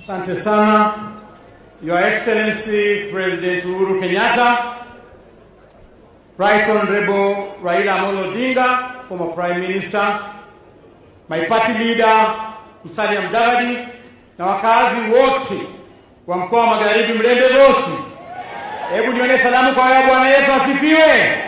Asante sana, Your Excellency President Uhuru Kenyatta, Right Honorable Raila Amolo Odinga, former Prime Minister, my party leader Musalia Mudavadi, na wakazi wote wa mkoa wa Magharibi Mlembe Rosi. Hebu nione salamu kwa Bwana Yesu asifiwe.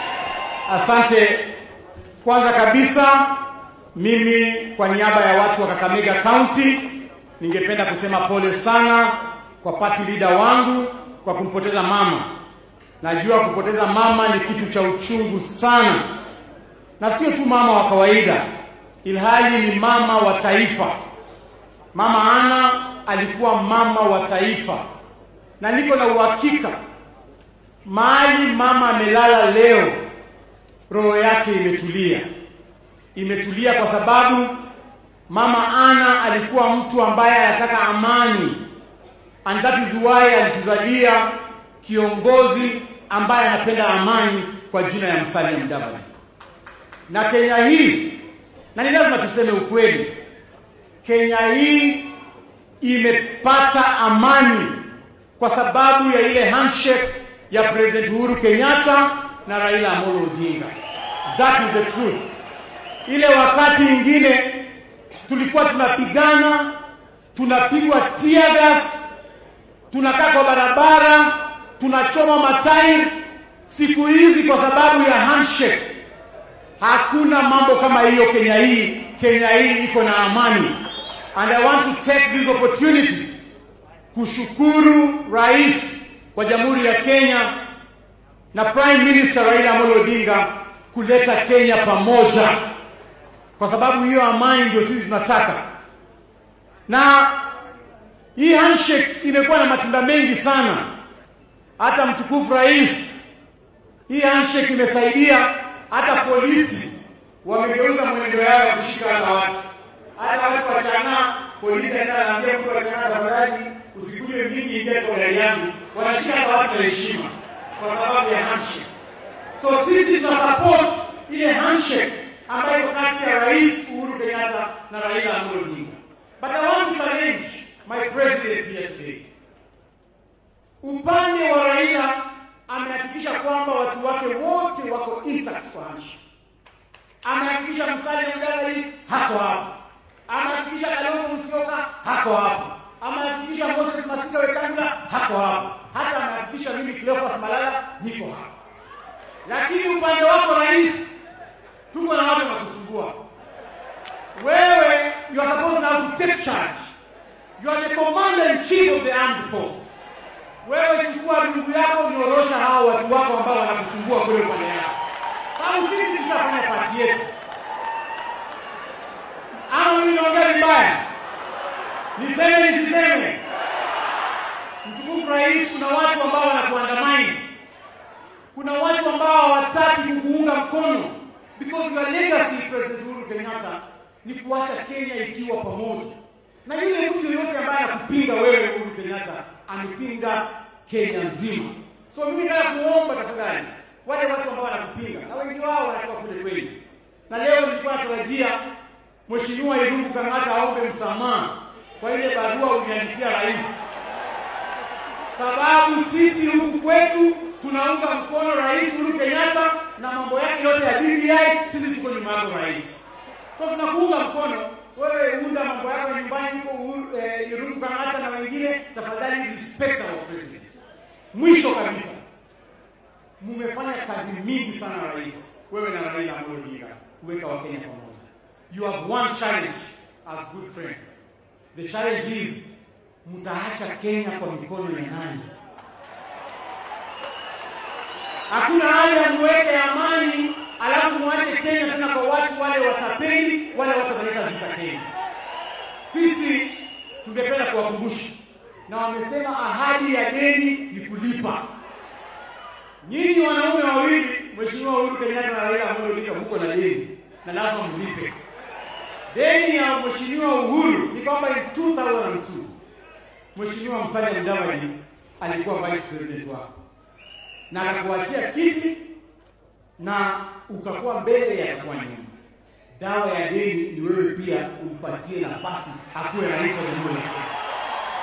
Asante. Kwanza kabisa, mimi kwa niaba ya watu wa Kakamega County ningependa kusema pole sana kwa party leader wangu kwa kumpoteza mama. Najua kupoteza mama ni kitu cha uchungu sana. Na sio tu mama wa kawaida, ilhali ni mama wa taifa. Mama Ana alikuwa mama wa taifa. Na niko na uhakika mahali mama amelala leo, roho yake imetulia. Imetulia kwa sababu Mama Ana alikuwa mtu ambaye anataka amani. And that is why alituzalia kiongozi ambaye anapenda amani kwa jina ya Musalia Mudavadi. Na Kenya hii, na ni lazima tuseme ukweli, Kenya hii imepata amani kwa sababu ya ile handshake ya President Uhuru Kenyatta na Raila Amolo Odinga. That is the truth. Ile wakati ingine tulikuwa tunapigana, tunapigwa tear gas, tunakaa kwa barabara, tunachoma matairi. Siku hizi kwa sababu ya handshake hakuna mambo kama hiyo Kenya hii. Kenya hii iko na amani. And I want to take this opportunity kushukuru Rais wa Jamhuri ya Kenya na Prime Minister Raila Amolo Odinga kuleta Kenya pamoja. Kwa sababu hiyo amani ndio sisi tunataka. Na hii handshake imekuwa na matunda mengi sana. Hata mtukufu rais, hii handshake imesaidia hata polisi wamegeuza mwenendo yao kushika watu. Hata watu wachana, polisi anaambia mtu wachana tafadhali usikuje mingi ingia kwa gari yangu. Wanashika watu kwa heshima kwa sababu ya handshake. So sisi tuna support ile handshake ambayo kati ya Rais Uhuru Kenyatta na Raila Amolo Odinga. But I want to challenge my president here today. Upande wa Raila amehakikisha kwamba watu wake wote wako intact kwa handshake. Amehakikisha Musalia Mudavadi hako hapo. Amehakikisha Kalonzo Musyoka hako hapo. Amehakikisha Moses Masika Wetangula hako hapo. Hata amehakikisha mimi Cleophas Malala niko hapo. Lakini upande wako rais, tuko na watu wakusumbua. Wewe, you are supposed now to take charge. You are the commander-in-chief of the armed force. Wewe chukua rungu yako, nyorosha hao watu wako ambao wanakusumbua kule upande yako. Sababu sisi tutafanya pati yetu. Ama mimi naongea vibaya? Niseme nisiseme? Mtukufu rais, kuna watu ambao wanakuandamana. Kuna watu ambao hawataki kukuunga mkono. Because your legacy, President Uhuru Kenyatta, ni kuacha Kenya ikiwa pamoja. Na yule mtu yoyote ambaye anakupinga wewe Uhuru Kenyatta, amepinga Kenya nzima. So mimi nataka kuomba tafadhali wale watu ambao wanakupinga, na wengi wao wanatoka kule kwenu. Na leo nilikuwa natarajia Mheshimiwa Irungu Kang'ata aombe msamaha kwa ile barua uliandikia rais. Sababu sisi huku kwetu tunaunga mkono Rais Uhuru Kenyatta na mambo yake yote ya BBI, sisi tuko nyuma yako rais. So tunakuunga mkono, wewe unda mambo yako nyumbani huko Irungu Kang'ata na wengine, tafadhali respect our president. Mwisho kabisa, mmefanya kazi mingi sana rais, wewe na Raila Amolo Odinga, kuweka Wakenya pamoja. You have one challenge as good friends. The challenge is, mtaacha Kenya kwa mikono ya nani? Hakuna haja mweke amani alafu mwache Kenya tena kwa watu wale watapeli, wale wataleta vita Kenya. Sisi tungependa kuwakumbusha, na wamesema ahadi ya deni ni kulipa. Nyinyi wanaume wawili, Mheshimiwa Uhuru Kenyatta na Raila Amolo Odinga, huko na deni na lazima mlipe. Deni ya Mheshimiwa Uhuru ni kwamba in 2002 Mheshimiwa Musalia Mudavadi alikuwa vice president wako. Na akakuachia kiti na ukakuwa mbele ya kwa nyuma. Dawa ya deni ni wewe pia umpatie nafasi akuwe rais wa Jamhuri ya Kenya.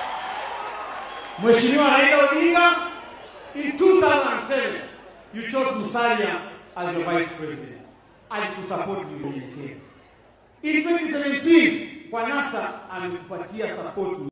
Mheshimiwa Raila Odinga, in 2007, you chose Musalia as your vice president. Alikusupport vizuri. In 2017, kwa NASA amekupatia support